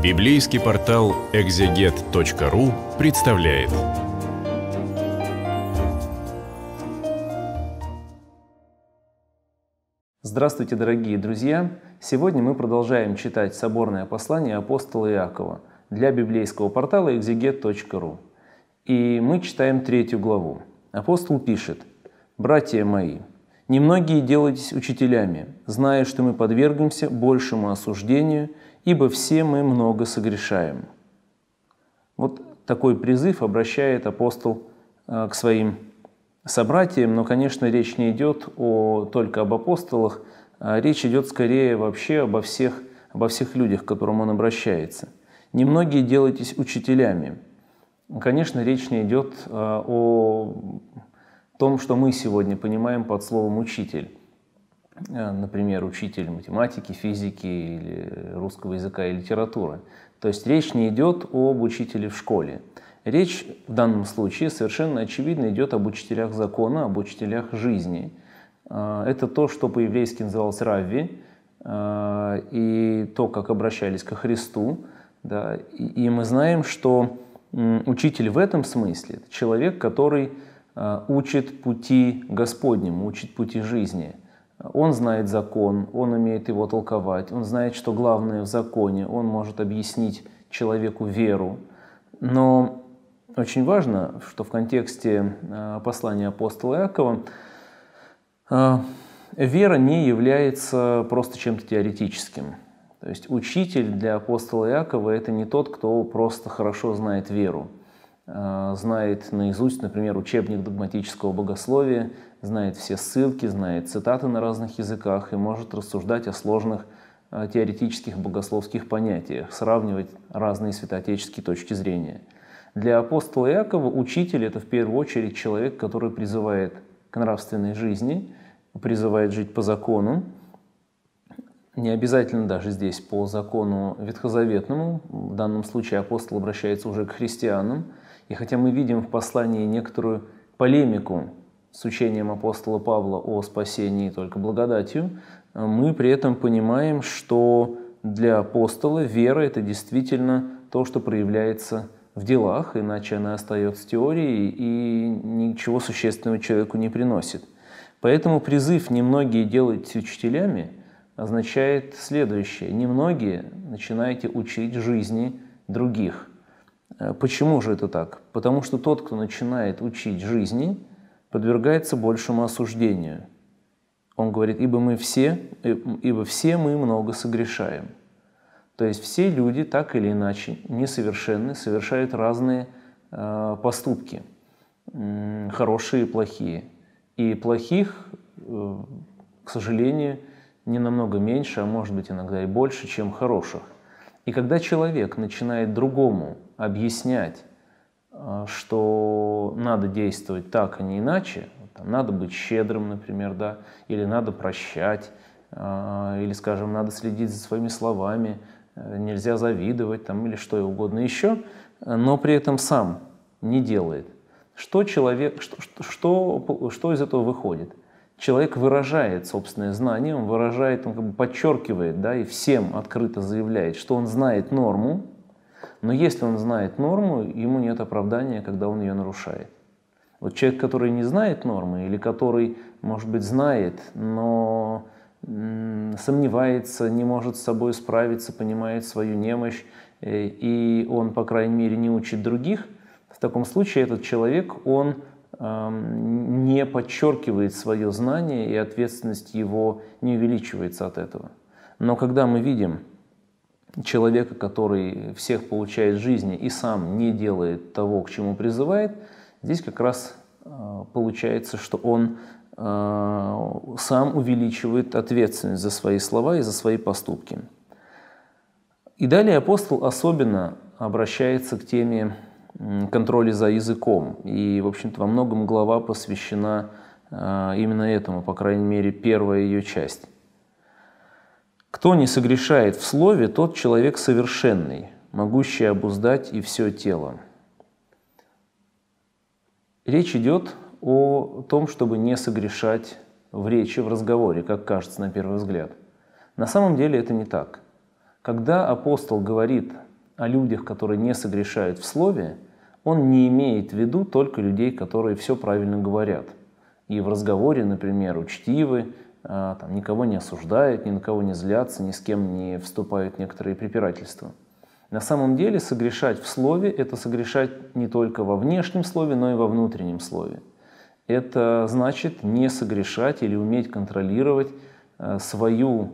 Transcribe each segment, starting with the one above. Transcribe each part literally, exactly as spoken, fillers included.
Библейский портал экзегет точка ру представляет. Здравствуйте, дорогие друзья! Сегодня мы продолжаем читать соборное послание апостола Иакова для библейского портала экзегет точка ру. И мы читаем третью главу. Апостол пишет: «Братья мои, немногие делайтесь учителями, зная, что мы подвергнемся большему осуждению, ибо все мы много согрешаем». Вот такой призыв обращает апостол к своим собратьям, но, конечно, речь не идет о, только об апостолах, а речь идет скорее вообще обо всех, обо всех людях, к которым он обращается. «Немногие делайтесь учителями». Конечно, речь не идет о том, что мы сегодня понимаем под словом «учитель». Например, учитель математики, физики или русского языка и литературы. То есть речь не идет об учителе в школе. Речь в данном случае совершенно очевидно идет об учителях закона, об учителях жизни. Это то, что по-еврейски называлось равви, и то, как обращались ко Христу. Да. И мы знаем, что учитель в этом смысле – это человек, который учит пути Господним, учит пути жизни. Он знает закон, он умеет его толковать, он знает, что главное в законе, он может объяснить человеку веру. Но очень важно, что в контексте послания апостола Иакова вера не является просто чем-то теоретическим. То есть учитель для апостола Иакова – это не тот, кто просто хорошо знает веру, знает наизусть, например, учебник догматического богословия, знает все ссылки, знает цитаты на разных языках и может рассуждать о сложных теоретических богословских понятиях, сравнивать разные святоотеческие точки зрения. Для апостола Иакова учитель – это в первую очередь человек, который призывает к нравственной жизни, призывает жить по закону, не обязательно даже здесь по закону ветхозаветному, в данном случае апостол обращается уже к христианам, и хотя мы видим в послании некоторую полемику с учением апостола Павла о спасении только благодатью, мы при этом понимаем, что для апостола вера – это действительно то, что проявляется в делах, иначе она остается теорией и ничего существенного человеку не приносит. Поэтому призыв «немногие делайтесь учителями» означает следующее: немногие начинаете учить жизни других. Почему же это так? Потому что тот, кто начинает учить жизни, подвергается большему осуждению. Он говорит: ибо мы все, ибо все мы много согрешаем. То есть все люди так или иначе несовершенны, совершают разные э, поступки, э, хорошие и плохие. И плохих, э, к сожалению, не намного меньше, а может быть иногда и больше, чем хороших. И когда человек начинает другому объяснять, что надо действовать так, а не иначе, там, надо быть щедрым, например, да, или надо прощать, или, скажем, надо следить за своими словами, нельзя завидовать, там, или что угодно еще, но при этом сам не делает. Что, человек, что, что, что из этого выходит? Человек выражает собственное знание, он выражает, он как бы подчеркивает, да, и всем открыто заявляет, что он знает норму, но если он знает норму, ему нет оправдания, когда он ее нарушает. Вот человек, который не знает нормы, или который, может быть, знает, но сомневается, не может с собой справиться, понимает свою немощь, и он, по крайней мере, не учит других, в таком случае этот человек, он не подчеркивает свое знание, и ответственность его не увеличивается от этого. Но когда мы видим человека, который всех получает в жизни и сам не делает того, к чему призывает, здесь как раз получается, что он сам увеличивает ответственность за свои слова и за свои поступки. И далее апостол особенно обращается к теме контроля за языком. И, в общем-то, во многом глава посвящена именно этому, по крайней мере, первая ее часть. «Кто не согрешает в слове, тот человек совершенный, могущий обуздать и все тело». Речь идет о том, чтобы не согрешать в речи, в разговоре, как кажется на первый взгляд. На самом деле это не так. Когда апостол говорит о людях, которые не согрешают в слове, он не имеет в виду только людей, которые все правильно говорят. И в разговоре, например, учтивы, там, никого не осуждают, ни на кого не злятся, ни с кем не вступают в некоторые препирательства. На самом деле согрешать в слове – это согрешать не только во внешнем слове, но и во внутреннем слове. Это значит не согрешать или уметь контролировать свою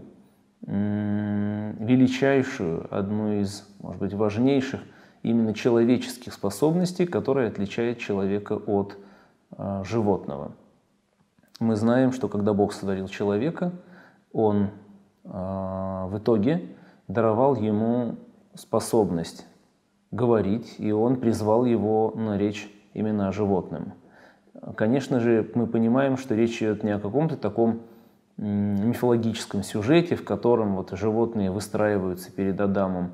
величайшую, одну из, может быть, важнейших именно человеческих способностей, которая отличает человека от э, животного. Мы знаем, что когда Бог сотворил человека, Он э, в итоге даровал ему способность говорить, и Он призвал его наречь имена животным. Конечно же, мы понимаем, что речь идет не о каком-то таком мифологическом сюжете, в котором вот животные выстраиваются перед Адамом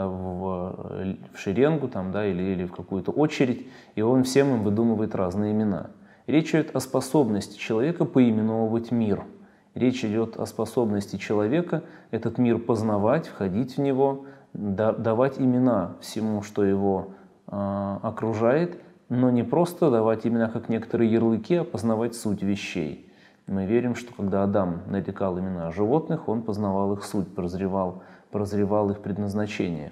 в, в шеренгу там, да, или, или в какую-то очередь, и он всем им выдумывает разные имена. Речь идет о способности человека поименовывать мир. Речь идет о способности человека этот мир познавать, входить в него, да, давать имена всему, что его э, окружает, но не просто давать имена как некоторые ярлыки, а познавать суть вещей. Мы верим, что когда Адам нарекал имена животных, он познавал их суть, прозревал, прозревал их предназначение.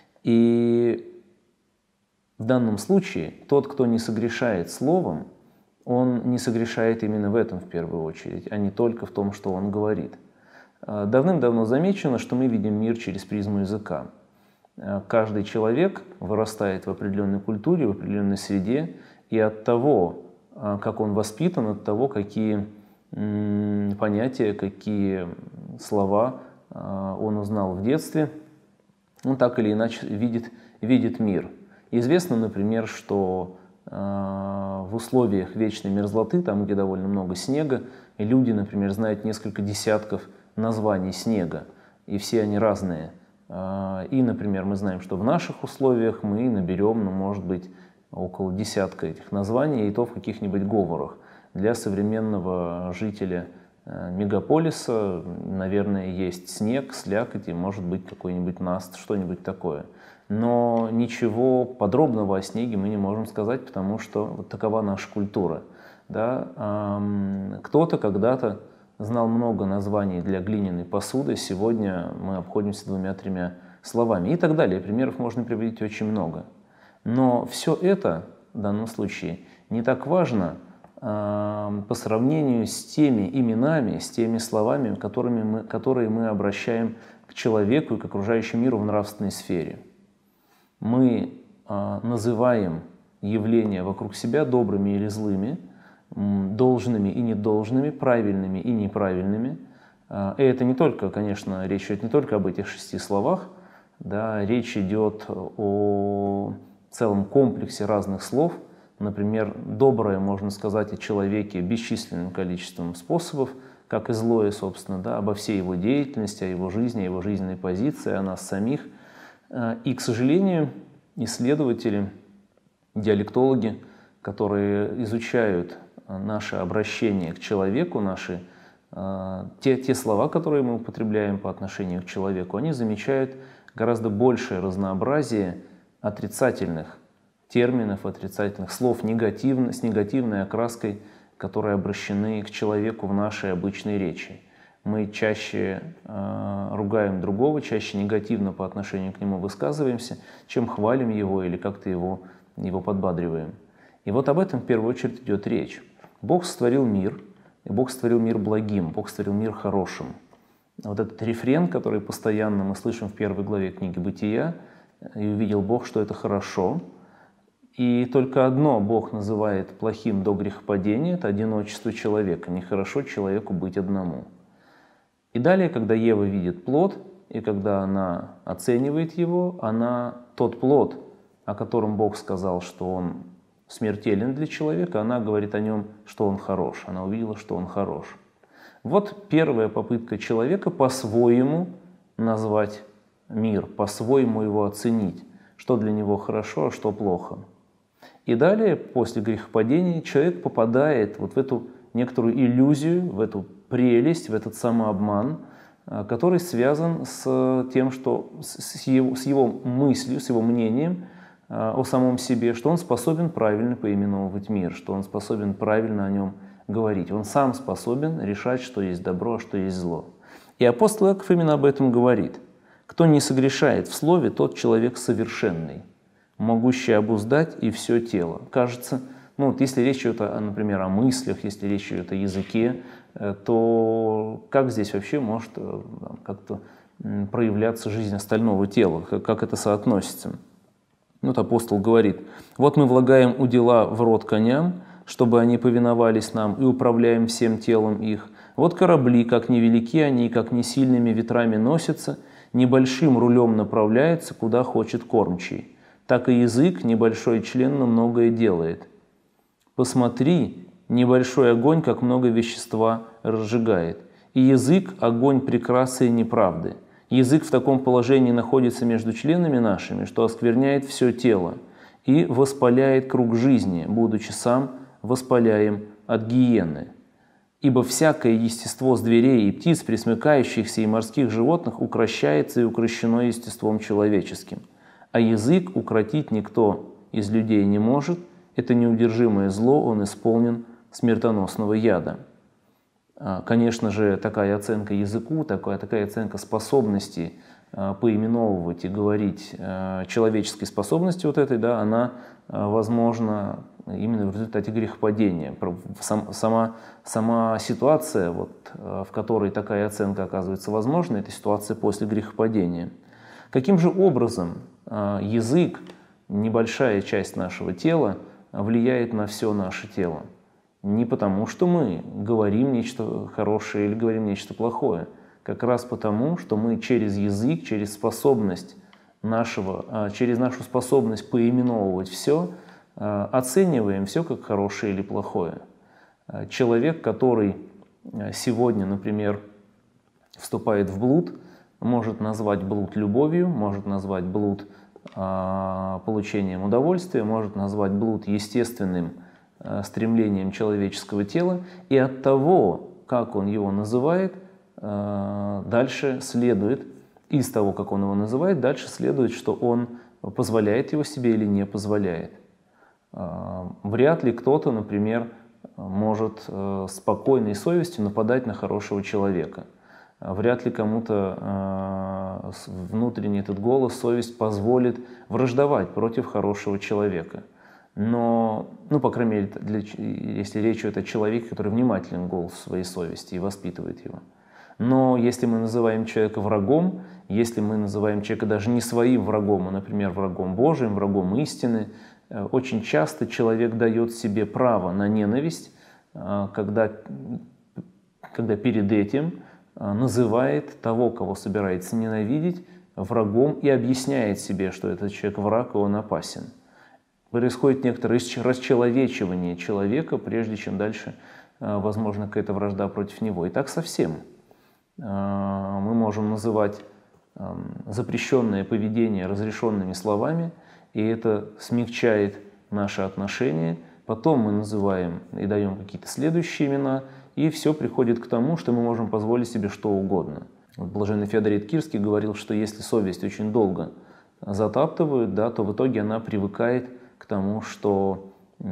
И в данном случае тот, кто не согрешает словом, он не согрешает именно в этом в первую очередь, а не только в том, что он говорит. Давным-давно замечено, что мы видим мир через призму языка. Каждый человек вырастает в определенной культуре, в определенной среде, и от того, как он воспитан, от того, какие понятия, какие слова он узнал в детстве, он так или иначе видит, видит мир. Известно, например, что в условиях вечной мерзлоты, там, где довольно много снега, люди, например, знают несколько десятков названий снега, и все они разные. И, например, мы знаем, что в наших условиях мы наберем, ну, может быть, около десятка этих названий, и то в каких-нибудь говорах. Для современного жителя мегаполиса, наверное, есть снег, слякоть и, может быть, какой-нибудь наст, что-нибудь такое. Но ничего подробного о снеге мы не можем сказать, потому что вот такова наша культура. Да? Кто-то когда-то знал много названий для глиняной посуды, сегодня мы обходимся двумя-тремя словами и так далее. Примеров можно приводить очень много. Но все это в данном случае не так важно по сравнению с теми именами, с теми словами, которыми мы, которые мы обращаем к человеку и к окружающему миру в нравственной сфере. Мы называем явления вокруг себя добрыми или злыми, должными и недолжными, правильными и неправильными. И это не только, конечно, речь идет не только об этих шести словах, да, речь идет о целом комплексе разных слов. Например, доброе можно сказать о человеке бесчисленным количеством способов, как и злое, собственно, да, обо всей его деятельности, о его жизни, о его жизненной позиции, о нас самих. И, к сожалению, исследователи, диалектологи, которые изучают наше обращение к человеку, наши, те, те слова, которые мы употребляем по отношению к человеку, они замечают гораздо большее разнообразие отрицательных терминов, отрицательных слов негативно, с негативной окраской, которые обращены к человеку в нашей обычной речи. Мы чаще э, ругаем другого, чаще негативно по отношению к нему высказываемся, чем хвалим его или как-то его, его подбадриваем. И вот об этом в первую очередь идет речь. Бог сотворил мир, и Бог сотворил мир благим, Бог сотворил мир хорошим. Вот этот рефрен, который постоянно мы слышим в первой главе книги «Бытия», «И увидел Бог, что это хорошо». И только одно Бог называет плохим до грехопадения – это одиночество человека. Нехорошо человеку быть одному. И далее, когда Ева видит плод, и когда она оценивает его, она тот плод, о котором Бог сказал, что он смертелен для человека, она говорит о нем, что он хорош. Она увидела, что он хорош. Вот первая попытка человека по-своему назвать мир, по-своему его оценить, что для него хорошо, а что плохо. И далее, после грехопадения, человек попадает вот в эту некоторую иллюзию, в эту прелесть, в этот самообман, который связан с тем, что с его, с его мыслью, с его мнением о самом себе, что он способен правильно поименовывать мир, что он способен правильно о нем говорить. Он сам способен решать, что есть добро, а что есть зло. И апостол Иаков именно об этом говорит. Кто не согрешает в слове, тот человек совершенный, могущий обуздать и все тело. Кажется, ну вот если речь идет, о, например, о мыслях, если речь идет о языке, то как здесь вообще может как-то проявляться жизнь остального тела, как это соотносится? Вот апостол говорит: «Вот мы влагаем удила в рот коням, чтобы они повиновались нам, и управляем всем телом их. Вот корабли, как невелики они, и как не сильными ветрами носятся, небольшим рулем направляется, куда хочет кормчий. Так и язык, небольшой член, но многое делает. Посмотри, небольшой огонь, как много вещества разжигает. И язык – огонь прекрасы и неправды. Язык в таком положении находится между членами нашими, что оскверняет все тело и воспаляет круг жизни, будучи сам воспаляем от гиены. Ибо всякое естество зверей и птиц, пресмыкающихся и морских животных, укрощается и укрощено естеством человеческим. А язык укротить никто из людей не может, это неудержимое зло, он исполнен смертоносного яда». Конечно же, такая оценка языку, такая, такая оценка способности поименовывать и говорить, человеческой способности вот этой, да, она возможна именно в результате грехопадения. Сама, сама ситуация, вот, в которой такая оценка оказывается возможной, это ситуация после грехопадения. Каким же образом язык, небольшая часть нашего тела, влияет на все наше тело? Не потому, что мы говорим нечто хорошее или говорим нечто плохое, как раз потому, что мы через язык, через способность нашего, через нашу способность поименовывать все, оцениваем все как хорошее или плохое. Человек, который сегодня, например, вступает в блуд, может назвать блуд любовью, может назвать блуд получением удовольствия, может назвать блуд естественным стремлением человеческого тела, и от того, как он его называет, дальше следует, из того, как он его называет, дальше следует, что он позволяет его себе или не позволяет. Вряд ли кто-то, например, может с спокойной совестью нападать на хорошего человека. Вряд ли кому-то внутренний этот голос, совесть позволит враждовать против хорошего человека. Но, ну, по крайней мере, для, если речь идет о человеке, который внимателен к голосу своей совести и воспитывает его. Но если мы называем человека врагом, если мы называем человека даже не своим врагом, а, например, врагом Божиим, врагом истины, очень часто человек дает себе право на ненависть, когда, когда перед этим называет того, кого собирается ненавидеть, врагом и объясняет себе, что этот человек враг и он опасен. Происходит некоторое расчеловечивание человека, прежде чем дальше возможна какая-то вражда против него. И так совсем. Мы можем называть запрещенное поведение разрешенными словами, и это смягчает наши отношения. Потом мы называем и даем какие-то следующие имена, и все приходит к тому, что мы можем позволить себе что угодно. Вот блаженный Феодорит Кирский говорил, что если совесть очень долго затаптывают, да, то в итоге она привыкает к тому, что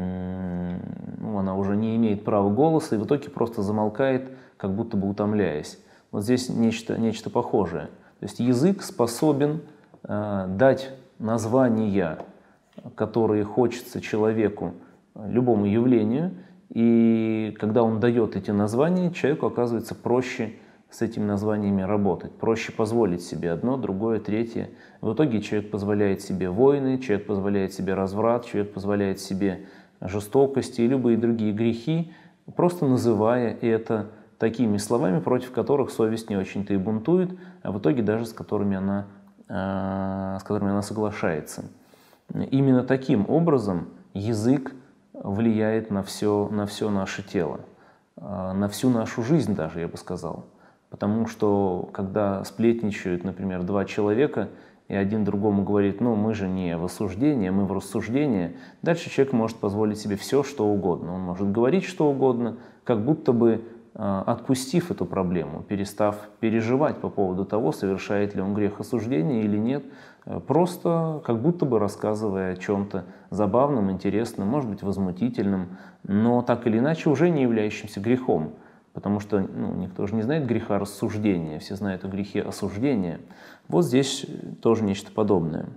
ну, она уже не имеет права голоса и в итоге просто замолкает, как будто бы утомляясь. Вот здесь нечто, нечто похожее. То есть язык способен э, дать названия, которые хочется человеку, любому явлению, и когда он дает эти названия, человеку оказывается проще с этими названиями работать, проще позволить себе одно, другое, третье. В итоге человек позволяет себе войны, человек позволяет себе разврат, человек позволяет себе жестокости и любые другие грехи, просто называя это такими словами, против которых совесть не очень-то и бунтует, а в итоге даже с которыми она, с которыми она соглашается. Именно таким образом язык влияет на все, на все наше тело, на всю нашу жизнь даже, я бы сказал. Потому что, когда сплетничают, например, два человека, и один другому говорит, ну, мы же не в осуждении, мы в рассуждении, дальше человек может позволить себе все, что угодно. Он может говорить что угодно, как будто бы отпустив эту проблему, перестав переживать по поводу того, совершает ли он грех осуждения или нет, просто как будто бы рассказывая о чем-то забавном, интересном, может быть, возмутительном, но так или иначе уже не являющимся грехом. Потому что ну, никто же не знает греха рассуждения, все знают о грехе осуждения. Вот здесь тоже нечто подобное.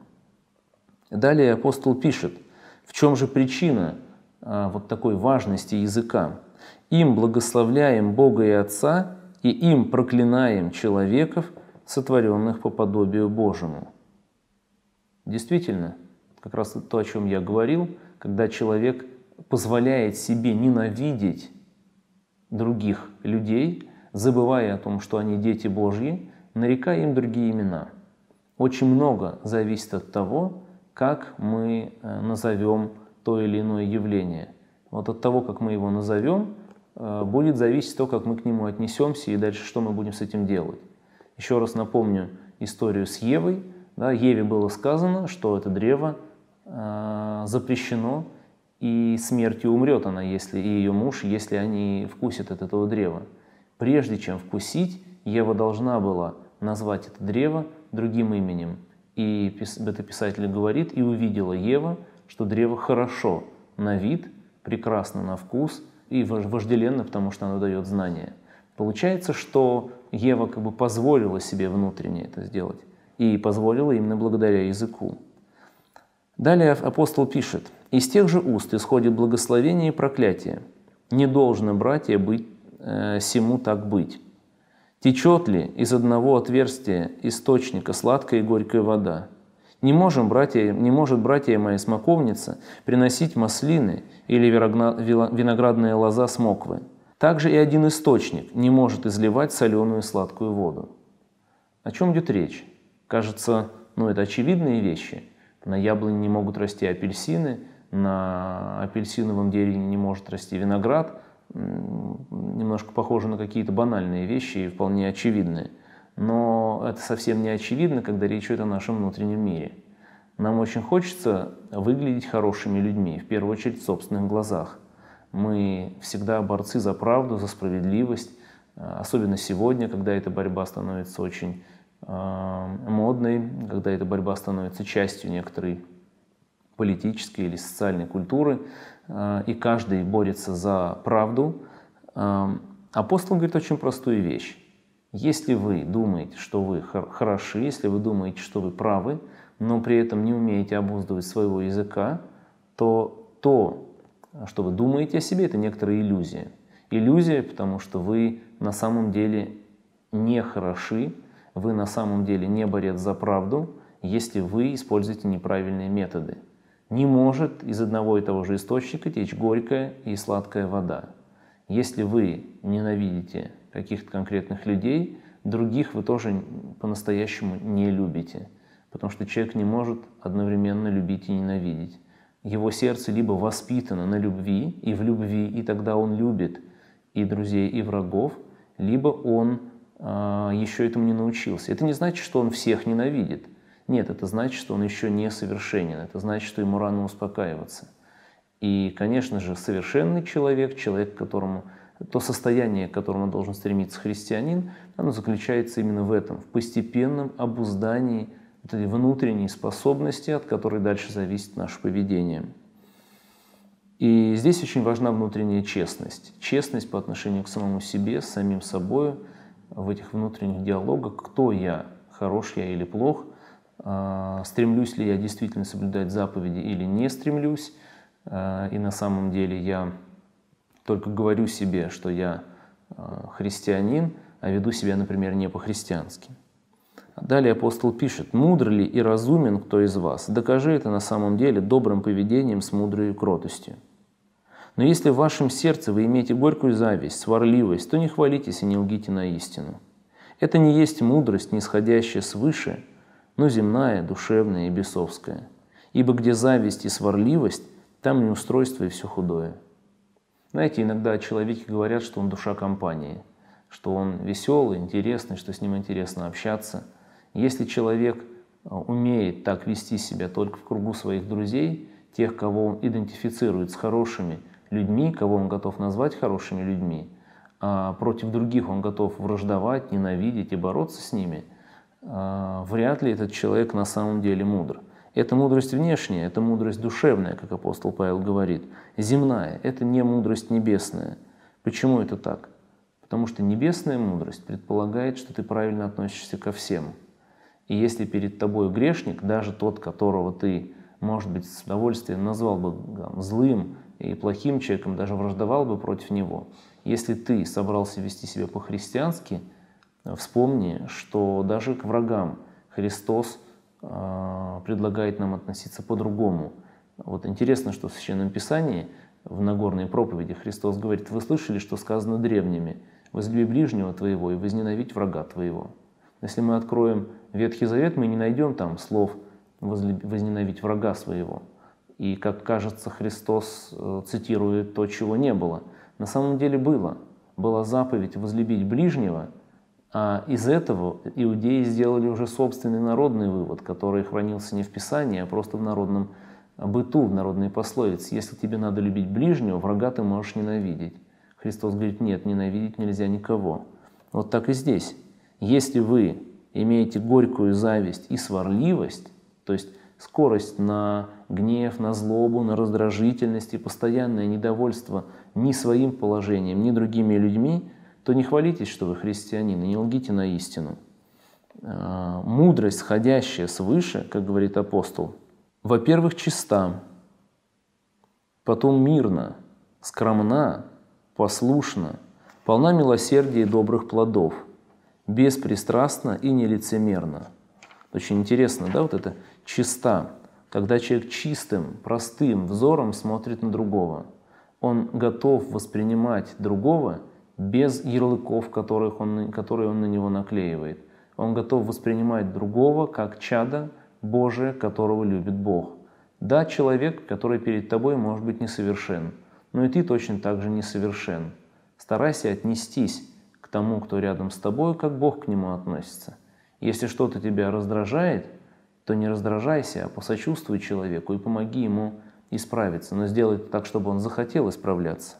Далее апостол пишет, в чем же причина а, вот такой важности языка. «Им благословляем Бога и Отца, и им проклинаем человеков, сотворенных по подобию Божьему». Действительно, как раз то, о чем я говорил, когда человек позволяет себе ненавидеть других людей, забывая о том, что они дети Божьи, нарекая им другие имена. Очень много зависит от того, как мы назовем то или иное явление. Вот от того, как мы его назовем, будет зависеть то, как мы к нему отнесемся и дальше, что мы будем с этим делать. Еще раз напомню историю с Евой. Да, Еве было сказано, что это древо э, запрещено, и смертью умрет она, если и ее муж, если они вкусят от этого древа. Прежде чем вкусить, Ева должна была назвать это древо другим именем. И это писатель говорит, и увидела Ева, что древо хорошо на вид, прекрасно на вкус и вожделенно, потому что оно дает знания. Получается, что Ева как бы позволила себе внутренне это сделать. И позволила именно благодаря языку. Далее апостол пишет, «Из тех же уст исходит благословение и проклятие. Не должно, братья, быть, э, сему так быть. Течет ли из одного отверстия источника сладкая и горькая вода? Не, можем, братья, не может, братья моя смоковница, приносить маслины или виноградная лоза смоквы. Также и один источник не может изливать соленую и сладкую воду». О чем идет речь? Кажется, ну это очевидные вещи. На яблоне не могут расти апельсины, на апельсиновом дереве не может расти виноград. Немножко похоже на какие-то банальные вещи и вполне очевидные. Но это совсем не очевидно, когда речь идет о нашем внутреннем мире. Нам очень хочется выглядеть хорошими людьми, в первую очередь в собственных глазах. Мы всегда борцы за правду, за справедливость, особенно сегодня, когда эта борьба становится очень модной, когда эта борьба становится частью некоторой политической или социальной культуры, и каждый борется за правду. Апостол говорит очень простую вещь. Если вы думаете, что вы хороши, если вы думаете, что вы правы, но при этом не умеете обуздывать своего языка, то то, что вы думаете о себе, это некоторая иллюзия. Иллюзия, потому что вы на самом деле не хороши, вы на самом деле не борец за правду, если вы используете неправильные методы. Не может из одного и того же источника течь горькая и сладкая вода. Если вы ненавидите каких-то конкретных людей, других вы тоже по-настоящему не любите. Потому что человек не может одновременно любить и ненавидеть. Его сердце либо воспитано на любви и в любви, и тогда он любит и друзей, и врагов, либо он э, еще этому не научился. Это не значит, что он всех ненавидит. Нет, это значит, что он еще не совершенен. Это значит, что ему рано успокаиваться. И, конечно же, совершенный человек, человек, которому то состояние, к которому должен стремиться христианин, оно заключается именно в этом, в постепенном обуздании вот этой внутренней способности, от которой дальше зависит наше поведение. И здесь очень важна внутренняя честность. Честность по отношению к самому себе, с самим собой, в этих внутренних диалогах, кто я, хорош я или плох, стремлюсь ли я действительно соблюдать заповеди или не стремлюсь, и на самом деле я только говорю себе, что я христианин, а веду себя, например, не по-христиански. Далее апостол пишет: «Мудр ли и разумен кто из вас? Докажи это на самом деле добрым поведением с мудрой кротостью. Но если в вашем сердце вы имеете горькую зависть, сварливость, то не хвалитесь и не лгите на истину. Это не есть мудрость, нисходящая свыше, но земная, душевная и бесовская. Ибо где зависть и сварливость, там неустройство и все худое». Знаете, иногда о человеке говорят, что он душа компании, что он веселый, интересный, что с ним интересно общаться. Если человек умеет так вести себя только в кругу своих друзей, тех, кого он идентифицирует с хорошими людьми, кого он готов назвать хорошими людьми, а против других он готов враждовать, ненавидеть и бороться с ними, вряд ли этот человек на самом деле мудр. Это мудрость внешняя, это мудрость душевная, как апостол Павел говорит. Земная – это не мудрость небесная. Почему это так? Потому что небесная мудрость предполагает, что ты правильно относишься ко всем. И если перед тобой грешник, даже тот, которого ты, может быть, с удовольствием назвал бы там, злым и плохим человеком, даже враждовал бы против него, если ты собрался вести себя по-христиански, вспомни, что даже к врагам Христос э, предлагает нам относиться по-другому. Вот интересно, что в Священном Писании, в Нагорной проповеди, Христос говорит: «Вы слышали, что сказано древними: возлюби ближнего твоего и возненавидь врага твоего». Если мы откроем Ветхий Завет, мы не найдем там слов «возненавидь врага своего». И, как кажется, Христос цитирует то, чего не было. На самом деле было. Была заповедь возлюбить ближнего, а из этого иудеи сделали уже собственный народный вывод, который хранился не в Писании, а просто в народном быту, в народной пословице. Если тебе надо любить ближнего, врага ты можешь ненавидеть. Христос говорит: нет, ненавидеть нельзя никого. Вот так и здесь. Если вы имеете горькую зависть и сварливость, то есть скорость на гнев, на злобу, на раздражительность и постоянное недовольство ни своим положением, ни другими людьми, то не хвалитесь, что вы христианин, и не лгите на истину. Мудрость, сходящая свыше, как говорит апостол, во-первых, чиста, потом мирна, скромна, послушна, полна милосердия и добрых плодов, беспристрастна и нелицемерна. Очень интересно, да, вот это чиста, когда человек чистым, простым взором смотрит на другого. Он готов воспринимать другого без ярлыков, которых он, которые он на него наклеивает. Он готов воспринимать другого как чадо Божие, которого любит Бог. Да, человек, который перед тобой, может быть несовершен, но и ты точно так же несовершен. Старайся отнестись к тому, кто рядом с тобой, как Бог к нему относится. Если что-то тебя раздражает, то не раздражайся, а посочувствуй человеку и помоги ему исправиться, но сделай это так, чтобы он захотел исправляться.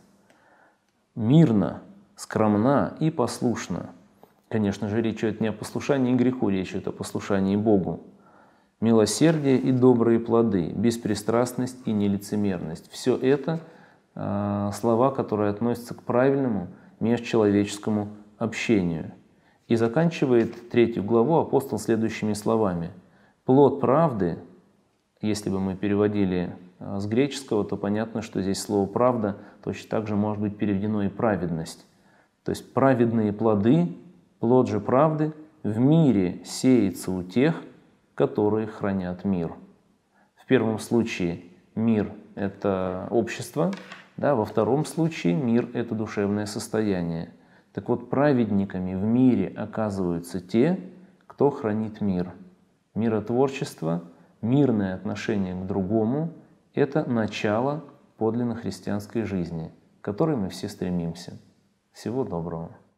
Мирно, скромна и послушна. Конечно же, речь идет не о послушании греху, речь идет о послушании Богу. Милосердие и добрые плоды, беспристрастность и нелицемерность. Все это э, слова, которые относятся к правильному межчеловеческому общению. И заканчивает третью главу апостол следующими словами. Плод правды, если бы мы переводили с греческого, то понятно, что здесь слово «правда» точно так же может быть переведено и «праведность». То есть праведные плоды, плод же правды в мире сеется у тех, которые хранят мир. В первом случае мир – это общество, да, во втором случае мир – это душевное состояние. Так вот, праведниками в мире оказываются те, кто хранит мир. Миротворчество, мирное отношение к другому – это начало подлинно христианской жизни, к которой мы все стремимся. Всего доброго.